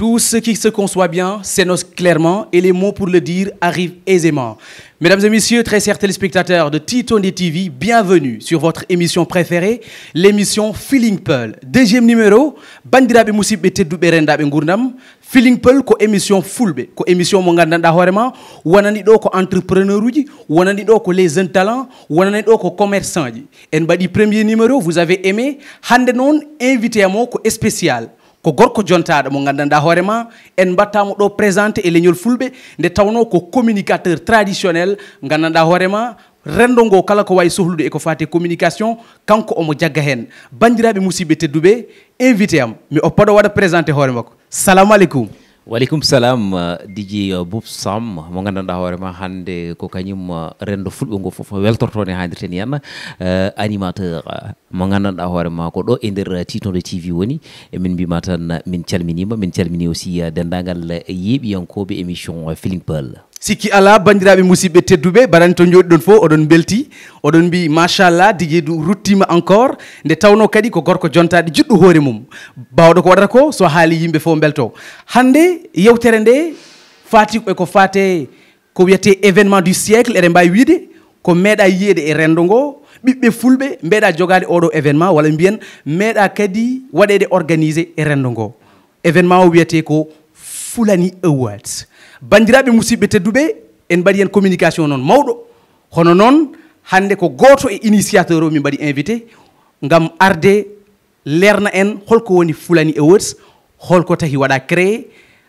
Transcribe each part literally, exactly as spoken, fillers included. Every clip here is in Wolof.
Tout ce qui se conçoit bien s'énonce clairement et les mots pour le dire arrivent aisément. Mesdames et messieurs, très chers téléspectateurs de Tiitoonde T V, bienvenue sur votre émission préférée, l'émission Feeling Peul. Deuxième numéro, Bandirabe musidɓe tedduɓe rendaɓe gurdam. Feeling Peul ko émission fulbe, ko émission mo gandanɗa hoorema wonani ɗo ko entrepreneur uji, wonani ɗo ko les jeunes talents, wonani ɗo ko commerçant ji. En baɗi premier numéro, vous avez aimé. Hande noon invité amo ko spécial. Ko gorko jontaɗo mo gandanɗa hoorema en battamo ɗo présenté e leñol fulɓe nde tawno ko communicateur traditionnel gandanɗa hoorema rendo ngo kala ko wawi sohlude e ko fate communication kanko omo jagga hen. Bandiraɓe musidɓe tedduɓe invité am mi oppaɗo waɗa présenté hoore makko. Salamu aleykum. Walaikum salam D J Boub Sam mo gandanɗa hoorema hande ko kañum rendo fulɓe ngo fof weltortone hadirten yan animateur mo gandanɗa hoorema ko ɗo e nder Tiitoonde T V woni e min mbima tan min calminima min calmini aussi dendagal yeeɓiyankoɓe émission Feeling Peul. Sikki ala bandiraɓe musidɓe tedduɓe barani to jooɗiɗon fof oɗon belti oɗon mbi machallah Dj du ruttima encore nde tawno kadi ko gorko jontaɗe juɗɗo hoore mum bawɗo ko waɗata ko so haali yimɓe fof belto. Hande yewtere nde fati eko fate ko wiyete événement du siècle eɗen mbawi wiide ko meeɗa yiyede e rendo ngo ɓiɓɓe fulɓe mbeɗa jogade oɗo événement walla mbiyen meeɗa kadi waɗede organisé e rendo ngo. Événement o wiyete ko Fulani Awards. Bandiraɓe musidɓe tedduɓe en mbaɗi hen communication noon mawɗo hono noon hande ko goto e initiateur o min mbaɗi invité ngam arde lerna en holko woni Fulani Awards holko tahi waɗa créé.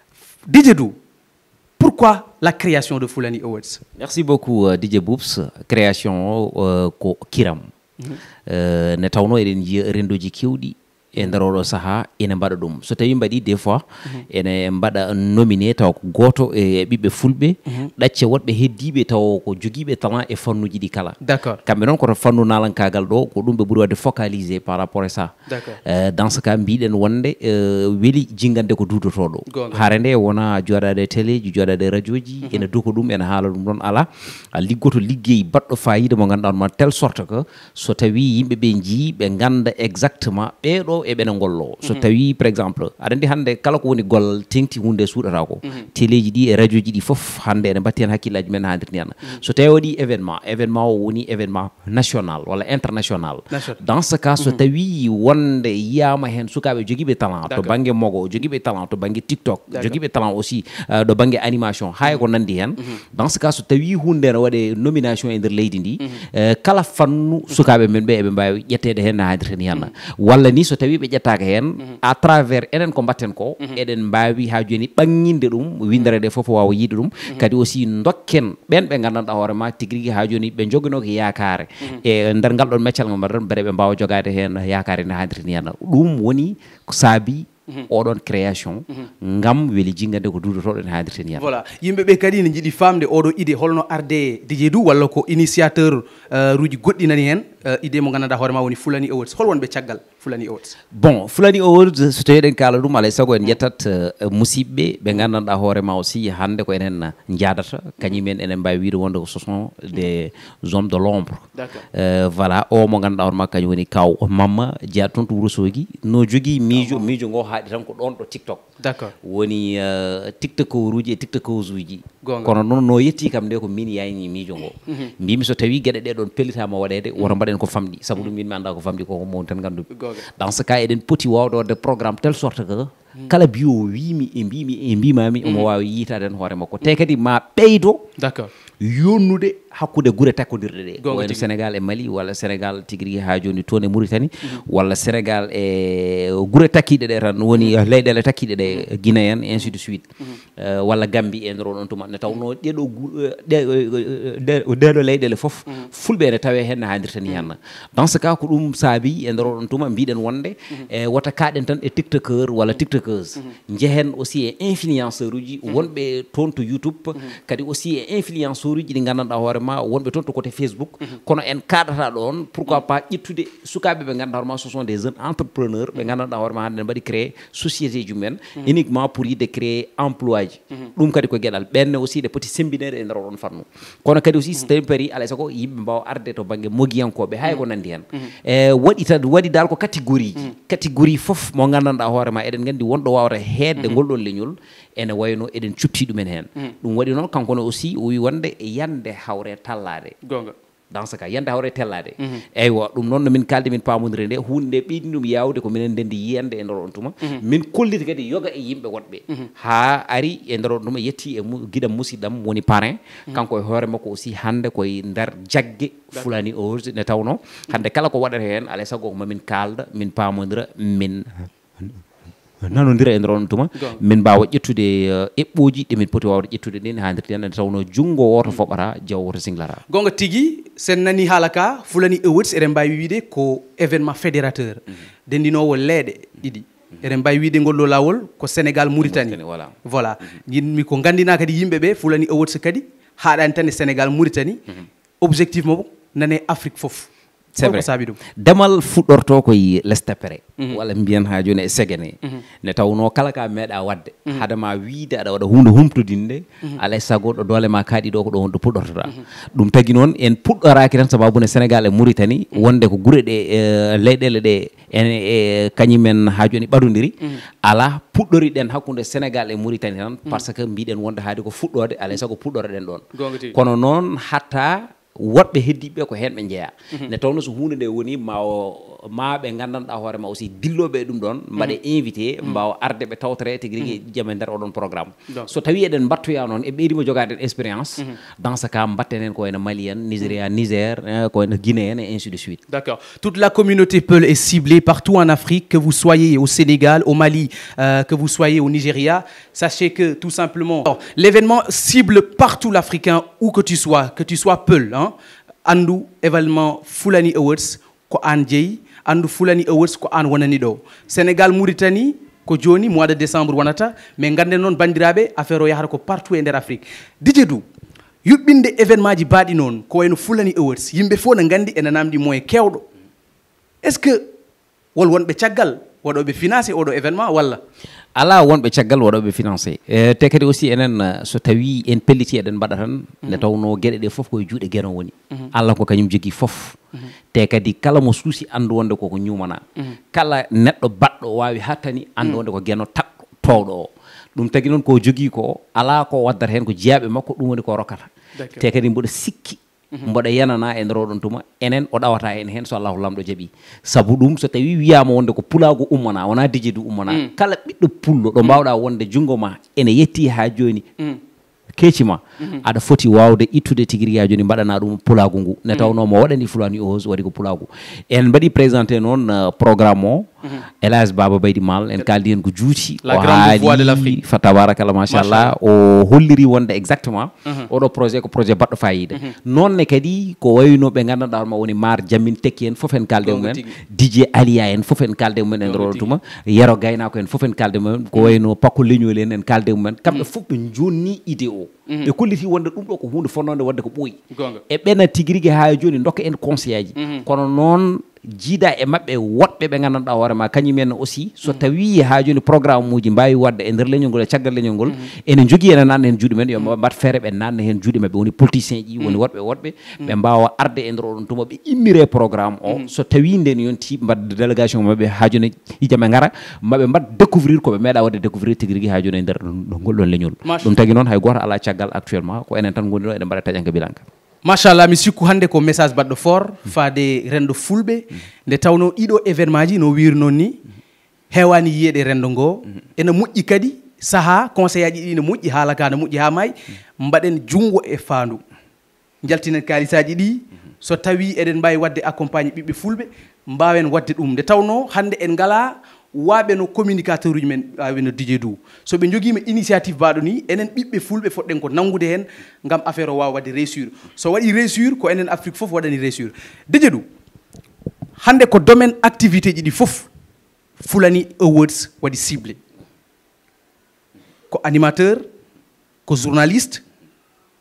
D J Dou, pourquoi la création de Fulani Awards? Merci beaucoup D J Boubs. Création uh, ko kiram mm -hmm. uh, ne tawno eɗen jiya rendoji kewɗi e nder oɗo saaha ene mbaɗa ɗum so tawi mbaɗi des fois ene mbaɗa nominé taw ko goto e ɓiɓɓe fulɓe ɗacce woɗɓe heddiɓe taw ko joguiɓe talent e fannuji ɗi kala. D'accord. Kamɓe noon koto fannu nalankagal ɗo ko ɗum ɓe ɓuuri wadde focalisé par rapport à ça. D'accord. Uh, dans ce cas mbiɗen wonde uh, weeli jingande ko dudotoɗo haare nde wona joɗade télé ji joɗade radio ji mm -hmm. ene duko ɗum ene haala ɗum ɗon ala liggoto ligguey baɗɗo fayida mo ganduɗa ma telle sorte que so tawi yimɓeɓe jii ɓe ganda exactement ɓeɗo e ɓene gollo so tawi par exemple aɗa andi hande kala ko woni gollal tengti hunde suuɗata ko téléji ɗi e radio ji ɗi foof hande ene batti hen hakkillaji men hadirni hen so tawi waɗi événement événement o woni événement national walla international. Dans ce cas so tawi wonde yiyama hen sukaɓe joguiɓe talent to banggue mogo joguiɓe talent to banggue TikTok joguiɓe talent aussi uh, ɗo banggue animation hay ko nandi hen. Dans ce cas so tawi hunde ne waɗe nomination e nder leydi ndi uh, kala fannu sukaɓe men ɓe eɓe mbawi ƴettede hen no hadirten hen walla ni so tawi ɓe ƴettaka hen à travers enen ko mbatten ko eɗen mbawi ha joni ɓangguinde ɗum winderede foof wawa yiide ɗum kadi aussi dokken ɓen ɓe gandanɗa hoorema tigui rigui ha joni ɓe joguinoko yakare e nder ngal ɗon meccal ngal mbaɗen beele ɓe mbawa jogade hen yakare no hadirni hen ɗum woni ko saabi oɗon création ngam weeli jingande ko dudotoɗo en hadirten yan. Voilà yimɓeɓe kadi ne jiiɗi famde oɗo idée holno arde D J Dou walla ko initiateur ruji goɗɗi nani hen idée mo gandanɗa hoorema woni Fulani Awards hol wonɓe caggal Fulani Awards? Bon Fulani Awards so tawi eɗen kala ɗum alay saago en jettat musidɓe ɓe gandanɗa hoorema aussi hande ko enen jadata kañumen enen mbawi wiide wonde ko ce sont des hommes de l'ombre. Euh, voilà o mo gandanɗa hoorema kañum woni kaw Mamma jeeya toon to Wourossogui no jogui miijo miijo ngo haaɗi tan ko ɗon ɗo TikTok. D'accord. Woni uh, TikToker uji e TikTokers uji kono noon no yetti kam nde ko min yayni miijo ngo mbimi so tawi gueɗe ɗe ɗon pellitama waɗede woto mbaɗen ko famɗi saabu ɗum min mi anda ko famɗi koko mawni tan ganduɓe. Dans ce cas eɗen poti wawde wadde programme telle sorte que kala biyo wimi e mbimi e mbimami omo wawi yitade hen hoore makko te kadi ma ɓeydo d'accord yonnude hakkude gure takkodirɗe ɗe wayno Sénégal e Mali walla Sénégal tigui rigui ha joni toon e Mauritanie walla Sénégal e gure takkiɗe ɗe tan woni leyɗele takkiɗe ɗe Guinéen ainsi de suite walla Gambie e nder oɗon tuma ne tawno ɗeɗo ɗeɗo leyɗele foof fulɓe ene tawe hen no hadirtani hen. Dans ce cas ko ɗum saabi e nder oɗon tuma mbiɗen wonde e wota kaɗen tan e TikToker walla TikTokeuse jehen aussi e influenceur uji wonɓe toon to YouTube kadi aussi e influenceur uji ɗi gandanɗa hoore hoorema wonɓe toon to côté Facebook kono en kaɗata ɗon pourquoi pas ƴettude sukaɓe ɓe ganduɗa hoorema ce sont des jeunes entrepreneurs ɓe ganduɗa hoorema hande ne mbaɗi créé société jumen uniquement pour yidde créer emploi ji ɗum kadi ko gueɗal ɓenne aussi ɗe poti sembinede e nder oɗon fannu kono kadi aussi so tawi paari alay sago yimɓe mbawa arde to banggue mogiyankoɓe hay ko nandi hen e waɗi tad waɗi dal ko catégorie ji catégorie foof mo gandanɗa hoorema eɗen gandi wonɗo wawata hedde ngolɗon leñol ene wayno eɗen cutti ɗumen hen ɗum waɗi noon kankone aussi o wi wonde yande hawre tallade gonga dans ce cas yande hawre tellade eywa ɗum noon no min kalde min pamodire nde hunde nde ɓeydi ɗum yawde ko minen ndendi yiyande e nder on tuma min kolliti kadi yoga e yimɓe woɗɓe ha ari e nder on tuma yetti e guiɗam musidɗam woni parrain kanko e hoore makko aussi hande koye nder jaggue Fulani Awards ne tawno hande kala ko waɗata hen alay sago ko mamin kalda min pamodira min nanodira e nder on tuma min mbawa ƴettude eɓɓoji ɗe min poti wawde ƴettude ɗin ha nder tan tawno junggo woto foɓata jaw woto singlata gonga tigui sen nani haala ka Fulani Awards eɗen mbawi wiide ko événement fédérateur dendinowo leeɗe ɗiɗi eɗen mbawi wiide ngolɗo lawol ko Sénégal Mauritanie voilà yinmi ko gandina kadi yimɓeɓe Fulani Awards kadi haɗani tan e Sénégal Mauritanie objectif mo nane Afrique foof c'est vrai demal fuɗɗorto koye lestepere walla mbiyan ha joni e segene ne tawno kala ka meeɗa wadde hadema wiide aɗa waɗa hunde humtodinde alay sago ɗo doole ma kaaɗi ɗo ko ɗo wonɗo puɗɗortoɗa ɗum tagui noon en puɗɗoraki tan sababune Sénégal e Mauritanie wonde ko guure ɗe leyɗele ɗe ene e kañumen ha joni ɓadodiri ala puɗɗoriɗen hakkude Sénégal e Mauritanie tan par ce que mbiɗen wonde haade ko fuɗɗode alay sago puɗɗoroɗen ɗon kono noon hatta woɓɓe heddiɓe ko hen ɓe jeeya ne tawno so hunde nde woni ma ma ɓe gandanɗa hoorema aussi dilloɓe ɗum ɗon mbaɗe invité mbawa arde ɓe tawtore tigui rigui jama nder oɗon programme so tawi eɗen battoya noon e ɓeydima jogaden expérience dans ce cas mbatten hen ko wayno Malien Nigéria Niger ko wayno Guinéen et ainsi de suite. D'accord. Toute la communauté Peul est ciblée partout en Afrique, que vous soyez au Sénégal, au Mali, euh, que vous soyez au Nigeria. Sachez que tout simplement l'événement cible partout l'Africain où que tu sois, que tu sois Peul, hein. Andu événement Fulani Awards ko an jeeyi andu Fulani Awards ko an wonani ɗo Sénégal Mauritanie ko joni mois de décembre wonata mais ganden noon bandiraɓe affaire o yahata ko partout e nder Afrique Dj Dou yuɓɓinde événement ji baaɗi noon ko wayno Fulani Awards yimɓe fof ne gandi ene namdi moyen kewɗo est ce que wol wonɓe caggal waɗoɓe financé oɗo événement walla ala wonɓe caggal waɗoɓe financé e te kadi aussi enen so tawi en pelliti eɗen mbaɗa tan nde tawno gueɗe ɗe foof koye juuɗe gueɗon woni Allah ko kañum jogui foof te kadi kala mo suusi andu wonde koko ñumana kala neɗɗo baɗɗo wawi hattani andu wonde ko gueno taɓɗo towɗo o ɗum tagui noon ko jogui ko ala ko waddata hen ko jeeyaɓe makko ɗum woni ko rokkata te kadi mboɗo sikki mboɗo yanana e nder oɗon tuma enen o ɗawata en hen so Allahu lamɗo jaaɓi saabu ɗum so tawi wiyama wonde ko pulago ummana wona Dj Dou ummana kala ɓiɗɗo pullo ɗo mbawɗa wonde junggo ma ene yetti ha joni keccima aɗa foti wawde ittude tigui rigui ha joni mbaɗana ɗum pulago ngu ne tawno mo waɗani Fulani Awards waɗi ko pulago en mbaɗi présenté noon programme o Elage Baba Baydi Mal en kaldi hen ko juuti o haali fa tabarakallah machallah o holliri wonde exactement oɗo projet ko projet baɗɗo fayida nonne kadi ko wayno ɓe gandanɗa ma woni Mar Jamin Tekki en foof en kalde mumen Dj Aliya en foof en kalde mumen e nder oɗo tuma Yero Gaynako en foof en kalde mumen ko wayno Pakko Leñol en en kalde mumen kamɓe foof ɓe jonni idée o ɓe kolliti wonde ɗum ɗo ko hunde fonnode wadde ko ɓooyi e ɓena tigui rigui ha joni dokka en conseil aji kono noon jiida e mabɓe woɗɓe ɓe gandanɗa hoorema kañumen aussi so tawi ha joni programme uji mbawi wadde e nder leñol ngol e caggal leñol ngol ene jogui ene nanna hen juuɗe men yo mbat feere ɓe nanna hen juuɗe mabɓe woni politicien ji woni woɗɓe woɗɓe ɓe mbawa arde e nder oɗon tuma ɓe immire programme o so tawi nden yonti mbadde délégation mabɓe ha joni ijame gara maɓe mbat découvrir koɓe meeɗa wadde découvrir tigui rigui ha joni e nder ngolɗon leñol ɗum tagui noon hay goto ala caggal actuellement ko enen tan goni ɗo eɗen mbaɗa taƴanka bilanka machallah mi sikku hande ko message baɗɗo fort faade rendo fulɓe nde tawno ɗiɗo événement ji no wirno ni hewani yiyede rendo ngo ene moƴƴi kadi saaha conseil aji ɗi ne moƴƴi haala ka ne moƴƴi ha maayi mbaɗen junggo e faandu jaltinen kalisaji ɗi so tawi eɗen mbawi wadde accompagne ɓiɓɓe fulɓe mbawen wadde ɗum nde tawno hande en ngala waɓe no communicateur uji men wawi no Dj Dou so ɓe joguima initiative baɗo ni enen ɓiɓɓe fulɓe fotɗen ko nangude hen gam affaire o wawa wadde réussir so waɗi réussir ko enen Afrique foof waɗani réussir Dj Dou hande ko domaine activité ji ɗi foof Fulani Awards waɗi ciblé ko animateur ko journaliste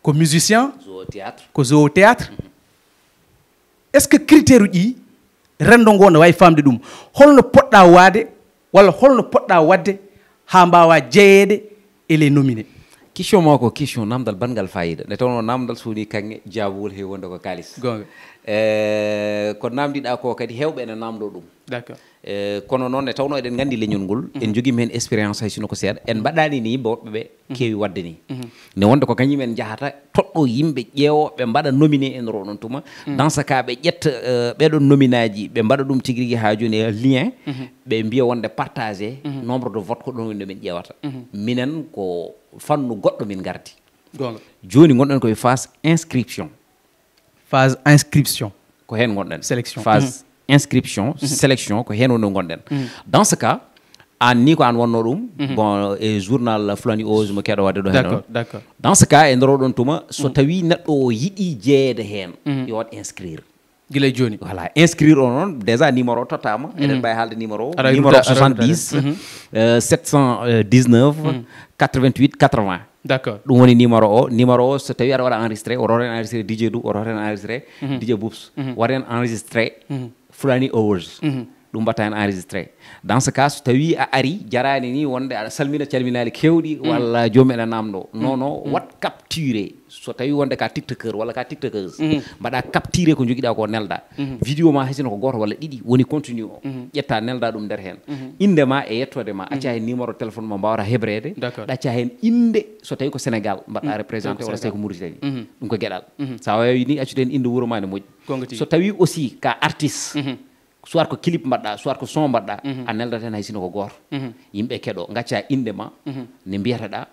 ko musicien zoothéâtre ko zoothéâtre est ce que critère uji rendo ngo no way famde dum holno podda waade walla holno podda wadde ha mbawa jeeyede e les nominés question mako question namdal bangal fayida ne tawno namdal suni kange jaabul he wonde ko kalis gonga euh ko namdida ko kadi hewbe ne namdo dum d'accord euh kono non ne tawno eden gandi leñol ngol en jogi men experience hay sino ko seeda en badani ni bawbe be kewi wadde ni ne wonde ko kanyi men jahata toddo yimbe jeewo be bada nominé en ro non tuma dans ce cas be jet be do nominaji be bada dum tigiri ha joni lien be mbiya wonde partager nombre de votes ko don men jeewata minen ko fannu goddo min gardi gonga joni gondon ko phase inscription phase inscription ko hen gondon sélection phase inscription sélection ko hen wono gonden dans ce cas an ni ko an wonno dum bon e journal Fulani Ose mo kedo wadde do hen d'accord d'accord dans ce cas en ro don tuma so tawi neddo yidi jeede hen yo wat inscrire gilay joni voilà inscrire on déjà numéro totama eden bay halde numéro numéro soixante-dix sept cent dix-neuf quatre-vingt-huit quatre-vingts d'accord dum woni numéro o numéro o so tawi ara wada enregistrer o roren enregistrer D J du o roren enregistrer D J Boops waren enregistrer Fulani Ose dum batta en enregistrer dans ce cas so tawi a ari jarani ni wonde a salmina calminali kewdi walla jomi ena namdo non non wat capturer so tawi wonde ka tiktoker walla ka tiktokeuse bada capturer ko jogida ko nelda vidéo ma hasino ko goto walla didi woni continue o yetta nelda dum der hen inde ma e yettode ma acca hen numéro téléphone ma bawra hebrede dacca hen inde so tawi ko Sénégal bada représenter walla tawi ko Mauritanie dum ko gedal sa wawi ni accu den inde wuro ma ne moƴƴi so tawi aussi ka artiste soit ko clip mbadda soit ko son mbadda a neldata hen hay sino ko goto yimbe kedo ngacca inde ma ne mbiyata da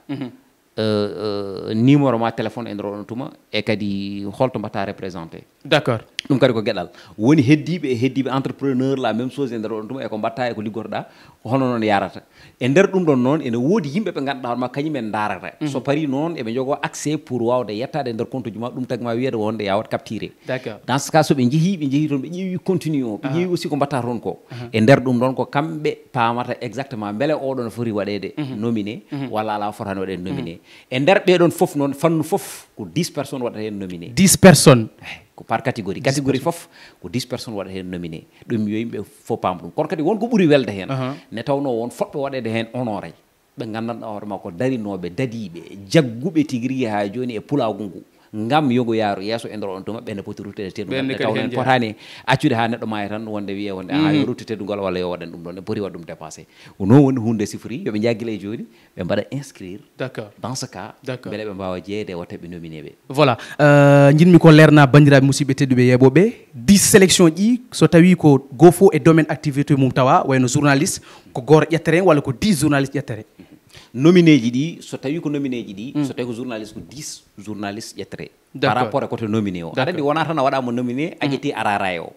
euh numéro ma téléphone en ron tuma e kadi holto mbata représenter d'accord dum kadi ko gedal woni heddibe e heddibe entrepreneur la même chose en ron tuma e ko mbatta e ko liggorda ko hono non yarata e der dum don non ene wodi yimbe be ganda ma kanyum en darata so pari non e be jogo accès pour wawde yettade der compte juma dum tagma wiede wonde yawat capturer d'accord dans ce cas so be jehi be jehi ton be jehi continue be jehi aussi ko mbatta ron ko e der dum don ko kambe pamata exactement bele o don fori wadede nominé wala la forano wade nominé e der be don fof non fannu fof ko dix personnes wadata hen nominé dix personnes ko par catégorie catégorie fof ko dix personnes wadata hen nominé dum yoyimbe fo pam dum kon kadi won ko buri welde hen ne tawno won fotbe wadede hen honoré be gandanda horma ko darinobe dadibe jaggube tigiri ha joni e pulagungu ngam yogo yaro yeso en ron to mabbe ne poti ruttede tedu ne tawnen potani accude ha neddo may tan wonde wiye wonde ha yo ruttede gol wala yo wadan dum don ne poti wadum dépasser wono woni hunde sifri yo be jagile joni be bada inscrire d'accord dans ce cas bele be bawa jeede wote be nominé be voilà euh jinmi ko lerna bandirabe musibe teddube yebobe dix sélection ji so tawi ko gofo e domaine activité mum tawa wayno journaliste ko gor yettere wala ko dix journaliste yettere nominé ji di so tawi ko nominé ji di so tawi ko journaliste ko dix journaliste yettere par rapport à côté nominé o adandi wona tan wada mo nominé ajeti arara yo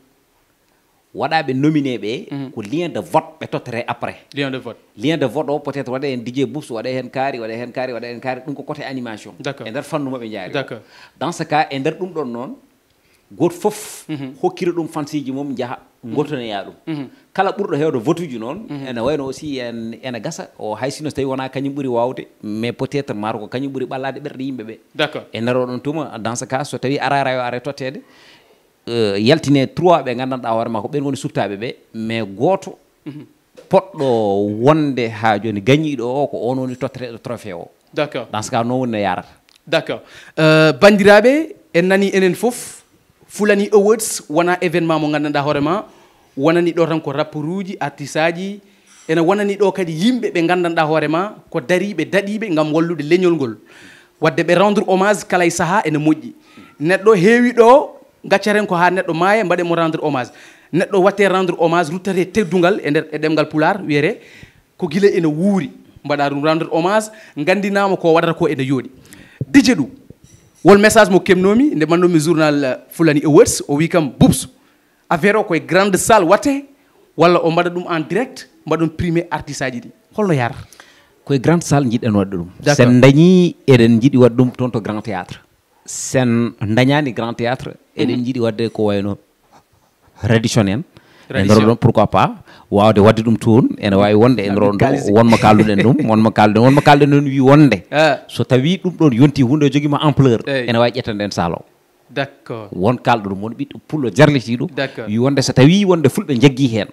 wada be nominé be ko lien de vote be totere après lien de vote lien de vote o peut-être wada en D J Boops wada hen kaari wada hen kaari wada hen kaari dum ko côté animation e der fannu mabbe jaari d'accord dans ce cas e der dum don non got fof hokkira dum fansiji mom jaha ngotone ya dum kala burdo hewdo votuji non ena wayno aussi en ena gasa o haysino tawi wona kanyum buri wawde mais peut-être maro ko kanyum buri ballade berde yimbe be d'accord en naro don tuma dans ce cas so tawi arara yo are totede euh yaltine trois be gandanda horma ko ben woni subtabe be mais goto poddo wonde ha joni gagnido o ko on woni totre trophée o d'accord dans ce cas no wonne yarata d'accord euh bandirabe en nani enen fof Fulani Awards wana événement mo gandanda horema wonani do tan ko rapperuji artisaji ena wonani do kadi yimbe be gandanda horema ko daribe dadibe ngam wallude leñol gol wadde be rendre hommage kala saha ene moƴƴi neddo heewi do gaccaren ko ha neddo maaye mbade mo rendre hommage neddo watte rendre hommage ruttate teddungal e der e demgal pular wiere ko gile ene wuuri mbada dum rendre hommage gandinama ko wadata ko ene yodi dije du wol message mo kemnomi nde mandomi journal Fulani Awards o wi kam Boops affaire o koye grande salle watte walla o mbaɗa ɗum en direct mbaɗon primé artiste aji ɗi holno yar koye grande salle jiɗɗen wadde ɗum sen dañi eɗen jiiɗi wadde ɗum toon to grand théâtre sen dañani grand théâtre eɗen jiiɗi wadde ko wayno reddition en e nder ɗon pourquoi pas wawde wadde ɗum toon ene wawi wonde e nder ɗo wonmo kalduɗen ɗum wonmo kalduɗen wonmo kalduɗen ɗum wi wonde so tawi ɗum ɗon yonti hunde joguima ampleur ene wawi ƴettande en salo d' accord won kalɗo ɗum won ɓiɗɗo pullo jarlitiɗo wi wonde so tawi wonde fulɓe jaggui hen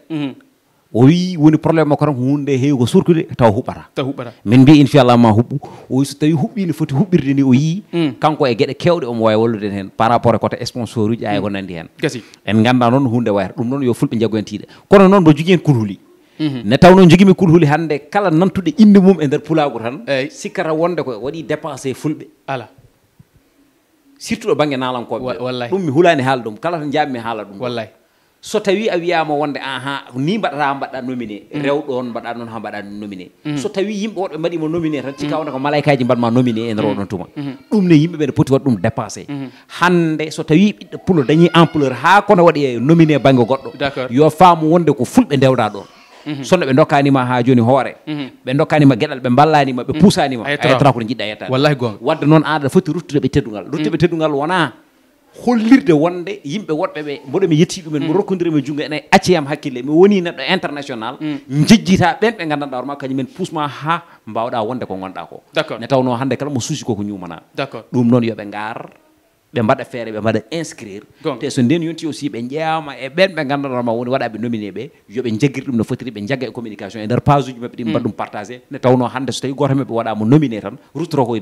o wi woni probléme makko tan hunde heewi ko surkude taw huɓata taw huɓata min mbi inchallah ma huɓɓu o wi so tawi huɓɓi no foti huɓɓirde ni o yii kanko e gueɗe kewɗe omo wawi wallude hen par rapport e côté sponsor uji aya ko nandi hen gasi en ganda noon hunde wayata ɗum noon yo fulɓe jaggoyentiɗe kono noon mbo jogui hen kulhuli ne tawno joguimi kulhuli hande kala nantuɗe inde mum e nder pulago tan sikkata wonde ko waɗi dépensé fulɓe ala surtout ɗo banggue nalankoɓe wallahi ɗum mi hulani haala ɗum kala to jammi haala ɗum wallahi so tawi a wiyama wonde aha ni mbaɗata mbaɗɗa nominé rewɗon mbaɗa noon ha mbaɗa nominé so tawi yimɓe woɗɓe mbaɗima nominé tan cikka wonde ko malaykaji mbaɗma nominé e nder oɗon tuma ɗum ne yimɓeɓe ne poti waɗ ɗum dépassé hande so tawi ɓiɗɗo pulo dañi ampleur ha kono waɗi e nominé banggue goɗɗo yo faamu wonde ko fulɓe ndewɗa ɗon sonno ɓe dokkanima ha joni hoore ɓe dokkanima gueɗal ɓe ballanima ɓe puusanima a yettata koto jiɗɗa yettade wallahi gonga wadde noon aɗa foti ruttude ɓe teddugal ruttuɓe teddugal wona hollirde wonde yimɓe woɗɓe ɓe mboɗo mi yetti ɗumen mi rokkodirimi jungo ene acciyam hakkille mi woni neɗɗo international jejjita ɓen ɓe gandanɗa hoorema kañumen pusma ha mbawɗa wonde ko gonɗa ko ne tawno hande kala mo suusi koko ñumana ɗum noon yooɓe gar ɓe mbaɗa feere ɓe mbaɗa inscrire te so nden yonti aussi ɓe jeeyama e ɓen ɓe gandanɗama woni waɗaɓe nominé ɓe yoɓe jaggir ɗum no fotiri ɓe jagga e communication e nder page uji mabɓe ɗi mbaɗa ɗum partagé ne tawno hande so tawi goto mabɓe waɗama nominé tan ruttoro koye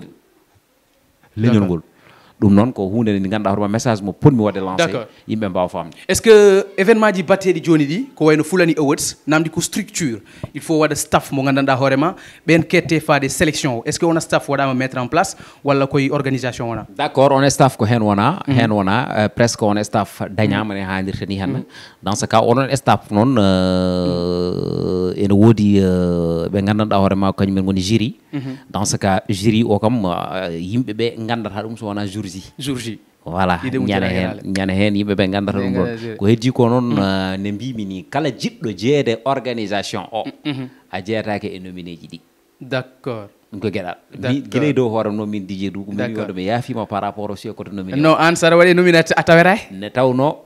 leñol ngol ɗum noon ko hunde nde ganduɗa hoorema message mo ponmi wadde lancé yimɓe mbawa famde est ce que événement ji batteɗi joni ɗi ko wayno Fulani Awards namdi ko structure il faut waɗa staff mo gandanɗa hoorema ɓen kette fade sélection o est ce que wona staff waɗama mettre en place walla koye organisation wona d' accord on staff ko hen wona hen wona presque on staff dañama ne hannirta ni hen dans ce cas onon staff noon ene woodi ɓe gandanɗa hoorema kañumen goni jury dans ce cas jury o kam yimɓeɓe gandata ɗum so wona jour jour J voilà ñane hen ñane hen yimɓe ɓe gandata ɗum ɗon ko heddi ko noon ne mbimi ni kala jiɗɗo jeede organisation o a jeeyatake e nominé ji ɗi d' accord ɗum ko gueɗal guiley dow hoore noon min dijé du min waɗo mi yaafima par rapport aussi côté nominé non an saɗa waɗi nominé a taweray ne tawno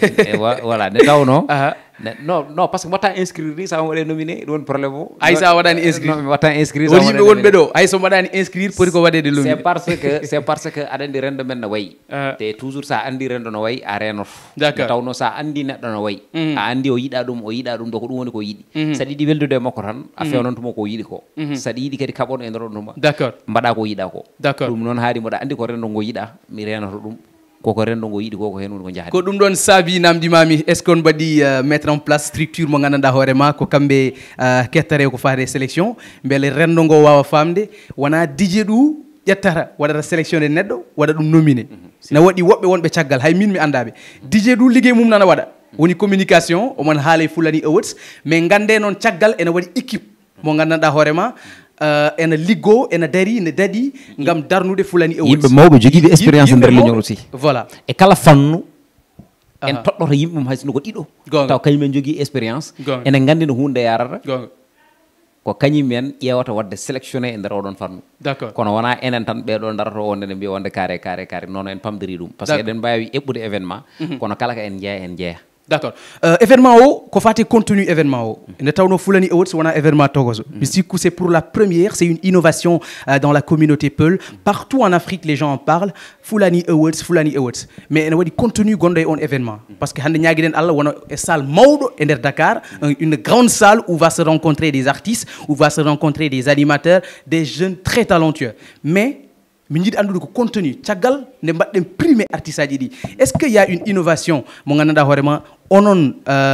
voilà ne tawno non non parce que mbatta inscrire ni sa waɗe nominé ɗum woni probléme o ay sa waɗani inscrire mi watta inscrire won yimɓe wonɓe ɗo ay so mbaɗani inscrire poti ko waɗede nominé c'est parce que c'est parce que aɗa andi rendo men no wayi te toujours sa andi rendo no wayi a renoto ne tawno sa andi neɗɗo no wayi a andi o yiɗa ɗum o yiɗa ɗum ɗo ko ɗum woni ko yiɗi saɗa yiɗi weldude e makko tan a fewnantuma ko yiɗi ko saɗa yiɗi kadi kaɓon e nder on tuma d' accord mbaɗa ko yiɗa ko d' accord ɗum noon haadi mboɗa andi ko rendo ngo yiɗa mi renoto ɗum koko rendo ngo yiɗi koko hen woni ko jahati ko ɗum ɗon saabi namdimami est ce que on mbaɗi mettre en place structure mo gandanɗa hoorema ko kamɓe kettare ko fate sélection beele rendo ngo wawa famde wona dije ɗu ƴettata waɗata sélection de neɗɗo waɗa ɗum nominé ne waɗi woɓɓe wonɓe caggal hay min mi andaɓe dije ɗu ligguey mum nana waɗa woni communication omon haala Fulani Awards mais gande noon caggal ene waɗi équipe mo gandanɗa hoorema Uh, ena liggo ena dari ne daɗi gam darnude Fulani Awards yimɓe mawɓe joguiɓe expérience nder leñol aussi voilà e kala fannu en toɗɗoto yimɓe mum haysino ko ɗiɗo taw kañumen jogui expérience enen gandi no hunde yarata ko kañumen ƴewata wadde sélectionné e nder oɗon fannu d' accord kono wona enen tan ɓeɗo darata wonde ne mbiya wonde carré carré carré noon en pamdiri ɗum par ce que eɗen mbawi eɓɓude événement kono kala ka en jeeya en jeeya d' accord euh, événement o ko fati contenu événement o nde tawno Fulani Awards wona événement togoso mi sikku c'est pour la première c'est une innovation euh, dans la communauté Peuth partout en Afrique les gens en parlent Fulani Awards Fulani Awards mais ene waɗi contenu gonɗo e on événement parce que hande ñaguiɗen Allah wona e salle mawɗo e nder Dakar une grande salle où va se rencontrer des artistes où va se rencontrer des animateurs des jeunes très talentueux mais min jiiɗi andude ko contenu caggal nde mbaɗɗen primé artiste aji ɗi est ce que y a une innovation mo gandanɗa hoorema onon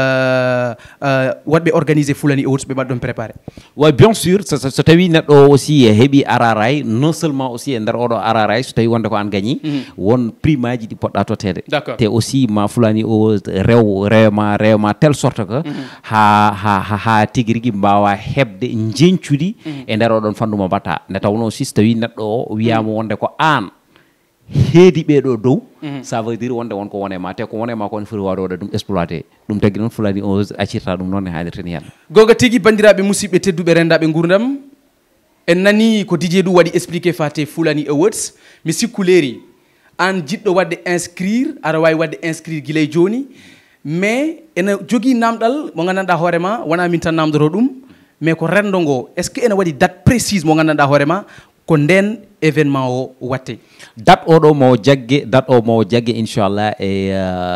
waɗɓe organisé Fulani Awards ɓe mbaɗɗon préparé oui bien sûr so tawi neɗɗo aussi heeɓi araray non seulement aussi e nder oɗo araray so tawi wonde ko an gagni won primaji ɗi poɗɗa tottede te aussi ma Fulani Awards rew rewma rewma telle sorte que ha ha ha tigui rigui mbawa hebde jencuɗi e nder oɗon fannu mo mbatta nde tawno aussi so tawi neɗɗo o wiyama wonde ko an heedi ɓeɗo dow ça veut dire wonde wonko wone ma te ko wone ma ko woni foti wawde waɗa ɗum exploité ɗum tagui noon Fulani Awards accirta ɗum noon e hannirta ni hen gonga tigui bandiraɓe musidɓe tedduɓe rendaɓe gurdam en nani ko Dj ɗum waɗi expliqué fate Fulani Awards mi sikku leeri an jiɗɗo wadde inscrire aɗa wawi wadde inscrire guilay joni mais ene jogui namdal mo gandanɗa hoorema wona min tan namdoto ɗum mais ko rendo ngo est ce que ene waɗi date précise mo gandanɗa hoorema ko nden événement o watte date oɗo mo jagge date o mo jagge inchallah e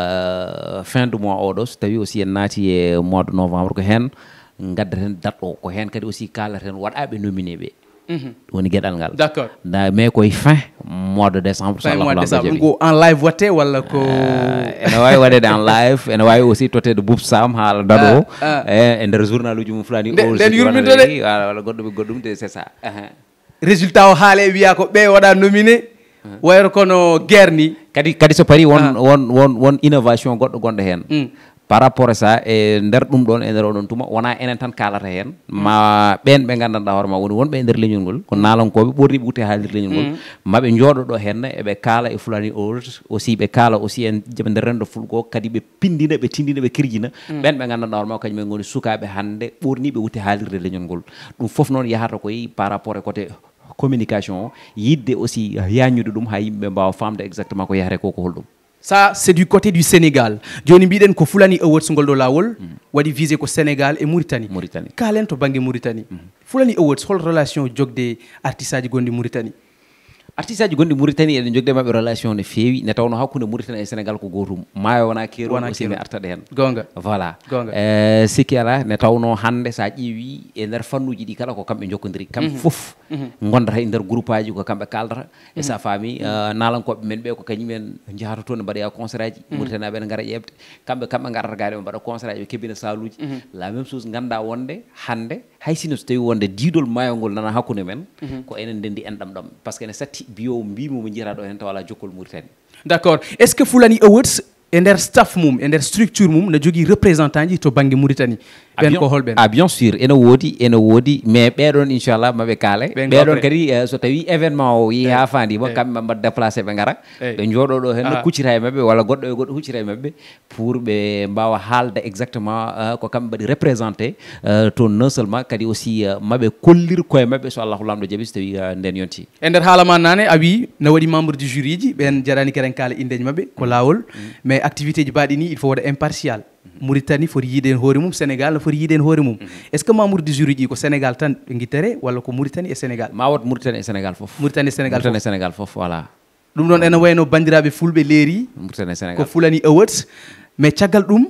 uh, fin du mois oɗo so tawi aussi en naati e mois de novembre ko hen gaddaten date o ko hen kadi aussi kalaten waɗaɓe nominé ɓe ɗum woni gueɗal ngal d' accord mais koye fin mois de décembre fin mois de décembre go en live watte walla ko ene wawi waɗede en live ene wawi aussi tottede Boub Sam haala date o e nder journal uji mum Fulani nden yurminde de wala goɗɗum goɗɗum de c'est ça résultat o haale wiya ko ɓe waɗa nominé wayro kono guerre ni kadi kadi so paari won won won won innovation goɗɗo gonɗo hen par rapport à ça e nder ɗum ɗon e nder oɗon tuma wona enen tan kalata hen ma ɓen ɓe gandanɗa hoorema woni wonɓe e nder leñol ngol ko nalankoɓe ɓorniɓe wutte haalirde leñol ngol maɓe jooɗoɗo hen eɓe kaala e Fulani Old aussi ɓe kaala aussi en nder rendo fulgo kadi ɓe pindina ɓe tindina ɓe kirjina ɓen ɓe gandanɗa hoorema kañumen goni sukaɓe hande ɓorniɓe wutte haalirde leñol ngol ɗum foof noon yahata koye par rapport e côté communication yidde aussi yañude ɗum ha yimɓe mbawa famde exactement ko yahate ko ko holɗum ça c'est du côté du Sénégal joni mbiɗen ko Fulani Awards ngol ɗo lawol waɗi visé ko Sénégal et Mauritanie Mauritanie kalen to banggue Mauritanie Fulani Awards hol relation jogde artiste aji gonɗi Mauritanie artiste aji gonɗi Mauritanie eɗen jogde mabɓe relation ne feewi ne tawno hakkude Mauritanie e Sénégal ko gotum maayo wona keero aussi mi artaɗe hen gonga voilà gonga e sikki ala ne tawno hande sa ƴeewi e nder fannuji ɗi kala ko kamɓe jokkodiri kamɓe foof gondata e nder groupe aji ko kamɓe kaldata e sa faami nalankoɓe men ɓe ko kañumen jahata toon ne mbaɗaya concert aji Mauritanie aɓe ne gara ƴeɓde kamɓe kamɓe garata gaade ɓe mbaɗa concert aji ɓe kebbina saluji la même chose ganda wonde hande hay sino so tawi wonde diidol maayo ngol nana hakkude men ko enen ndendi enɗam ɗam par ce que ne satti bio mbimo mo jiyata ɗo hen taw ala jokkol Mauritanie d' accord est ce que Fulani Awards e nder staff mum e nder structure mum ne jogui représentant ji to banggue Mauritanie ɓen ko holɓen ah bien sûr ene woodi ene woodi mais ɓeɗon inchallah maɓe kaale ɓeɗon kadi so tawi événement o yeehi ha fandima kamɓe ɓe mbaɗa déplacé ɓe gara ɓe jooɗo ɗo hen kuccita e mabɓe walla goɗɗo e goɗɗo huccita e mabɓe pour ɓe mbawa haalde exactement ko kamɓe mbaɗi représenté toon non seulement kadi aussi maɓe kollir koye mabɓe so allahu lamɗo jaaɓi so tawi nden yonti e nder haalama nane a wi ne waɗi membre du jury ji ɓen jarani karen kaala indeji mabɓe ko lawol mais activité ji mbaɗi ni il faut waɗa impartial Mauritanie foti yiide hen hoore mum Sénégal ne foti yiide hen hoore mum est ce que membre du jury ji ko Sénégal tan ɓe guittere walla ko Mauritanie e Sénégal ma wat Mauritanie e Sénégal foof Mauritanie e Sénégal Mauritanie e Sénégal foof voilà ɗum noon ene wayno bandiraɓe fulɓe leeri Mauritanie e Sénégal ko Fulani Awards mais caggal ɗum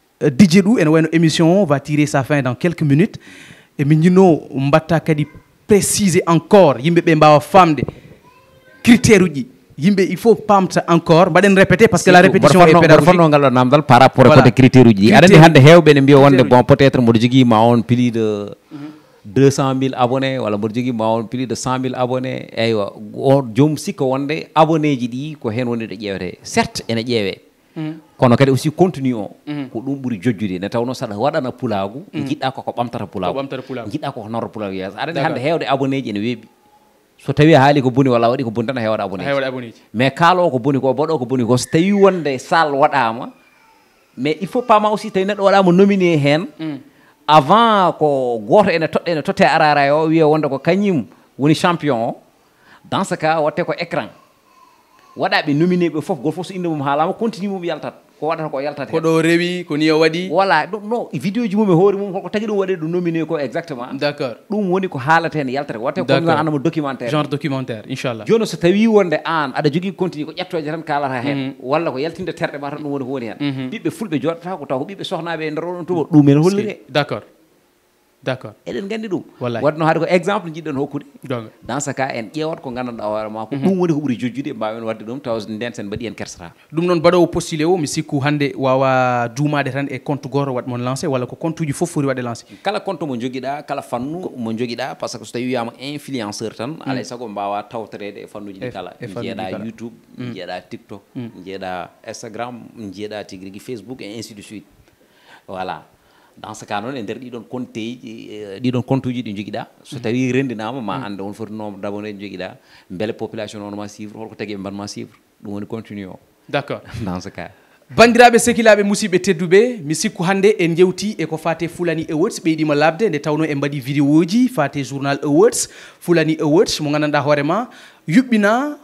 D J ɗu ene wayno émission o va tirer sa fin dans quelques minutes e min jinno mbatta kadi préciser encore yimɓe ɓe mbawa famde critère uji yimɓe il faut pamta encore mbaɗen répété par ce que la répétition est pédagogique fonno ngal ɗo namdal par rapport e côté critère uji ɗi aɗa andi hande hewɓe ne mbiya wonde bon peut être mboɗo jogui ma on plus de deux cent mille abonnés walla mboɗo jogui ma on plus de cent mille abonnés eywa o joomum sikka wonde abonné ji ɗi ko hen woni ɗo ƴewete certes ene ƴeewe kono kadi aussi contenu o ko ɗum ɓuuri jojjude nde tawno saɗa waɗana pulagu jiɗɗa koko ɓamtata pulagu jiɗɗa koko norra pulagu yeeso aɗa andi hande hewde abonné ji ene weeɓi so tawi a haali ko boni walla waɗi ko boni tan a hewata abonné mais kaalo ko boni ko baɗo ko boni ko so tawi wonde sal waɗama mais il faut pama aussi tawi neɗɗo waɗama nominé hen avant ko goto ene toɗɗe ene totte arara o wiya wonde ko kañum woni champion o dans ce cas watte ko écran waɗaɓe nominé ɓe foof goto foof so inde mum haalama continue mum yaltat ko waɗata ko yaltat ko ɗo rewi ko ni o waɗi voilà ɗum non vidéo ji mum e hoore mum holko tagui ɗum waɗe ɗum nominé ko exactement d' accord ɗum woni ko haalata hen yaltata ko watte ko anama documentaire genre documentaire inchallah joni so tawi wonde an aɗa jogui continue ko ƴettoje tan kalata hen walla ko yaltinde terɗe ma tan ɗum woni ko woni hen ɓiɓɓe fulɓe joɗata ko taw ko ɓiɓɓe sohnaɓe e nder oɗon tuma ɗum en hollire d' accord d' accord eɗen gandi ɗum wadno haade ko exemple jiɗɗen hokkude dans ce cas en ƴewat ko gandanɗa hoorema ko ɗum woni ko ɓuuri jojjude mbawen wadde ɗum taw nden sen mbaɗi hen kersata ɗum noon mbaɗowo postulé o mi sikku hande wawa duumade tan e compte goto waɗ mon lancé walla ko compte uji foof foti waɗe lancé kala compte mo joguiɗa kala fannu mo joguiɗa par ce que so tawi wiyama influenceur tan alay saago mbawa tawtorede e fannuji ɗi kala jeeɗa YouTube jeeɗa TikTok jeeɗa Instagram jeeɗa tigui rigui Facebook et ainsi de suite voilà dans ce cas noon e nder ɗiɗon compte ji ɗiɗon compte uji ɗi joguiɗa so tawi rendinama ma anda won foti nombre d' abonné ɗi joguiɗa beele population noon ma suivre holko tagui ɓe mbanma suivre ɗum woni continue o d' accord dans ce cas bandiraɓe sehilaɓe musidɓe tedduɓe mi sikku hande en jewti eko fate Fulani Awards ɓeyɗima labde nde tawno en mbaɗi vidéo ji fate journal Awards Fulani Awards mo gandanɗa hoorema yuɓɓina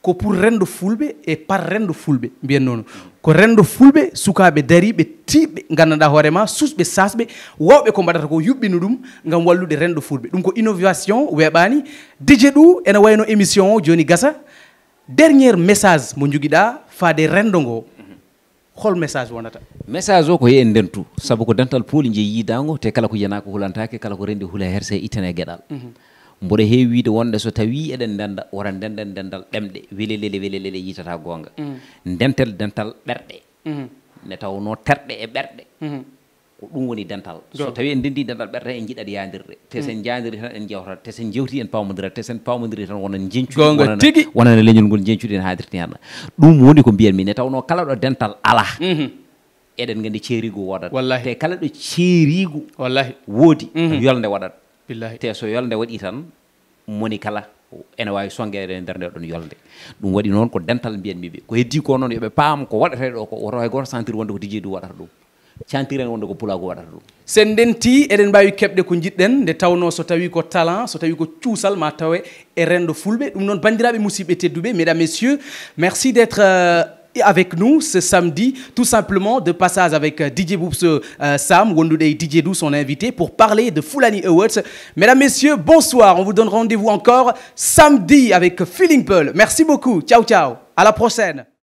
ko pour rendo fulbe e par rendo fulbe mbiyen noon ko rendo fulbe sukaɓe dariɓe tiɓɓe gandanɗa hoorema susɓe sasɓe wawɓe ko mbaɗata ko yuɓɓino ɗum gam wallude rendo fulbe ɗum ko innovation weeɓani dj ɗou ene wayno émission o joni gasa dernier message mo joguiɗa faade rendo ngo hol message wonata message o ko ye en ndentu saabu ko dental pooli jeeyi yiidago te kala ko yana ko hulantake kala ko rendi huula herse ittane gueɗal mboɗo heewi wiide wonde so tawi eɗen ndenda wora ndenden ndendal ɗemɗe welelele welelele yitata gonga ndentel dental ɓerɗe ne tawno terɗe e ɓerɗe ko ɗum woni dental so tawi en ndendi dental ɓerɗe en jiiɗat yadirde te sen jadiri tan en jewtata te sen jewti en pamodira te sen pamodiri tan wonan jencuɗi tigi wonana leñol ngol jencuɗi en haadirti hen ɗum woni ko mbiyanmi ne tawno kala ɗo dental ala eɗen gandi ceerigu wodat te kala ɗo ceerigu wallahi woodi yolde waɗat billahi te so yolde waɗi tan moni kala ene wawi songede e nder nde ɗon yolde ɗum waɗi noon ko dental mbiyanmi ɓe ko heddi ko noon yooɓe paam ko waɗete ɗo ko woto hay goto sentir wonde ko dj du waɗata ɗum cantiren wonde ko pulago waɗata ɗum sen ndenti eɗen mbawi keɓde ko jiɗɗen nde tawno so tawi ko talent so tawi ko cuusal ma tawe e rendo fulɓe ɗum noon bandiraɓe musidɓe tedduɓe mesdames messieurs merci d'être euh, avec nous ce samedi, tout simplement de passage avec euh, D J Boubs euh, Sam, Wondoudei D J Dou, son invité, pour parler de Fulani Awards. Mesdames, messieurs, bonsoir. On vous donne rendez-vous encore samedi avec Feeling Pearl. Merci beaucoup. Ciao, ciao. À la prochaine.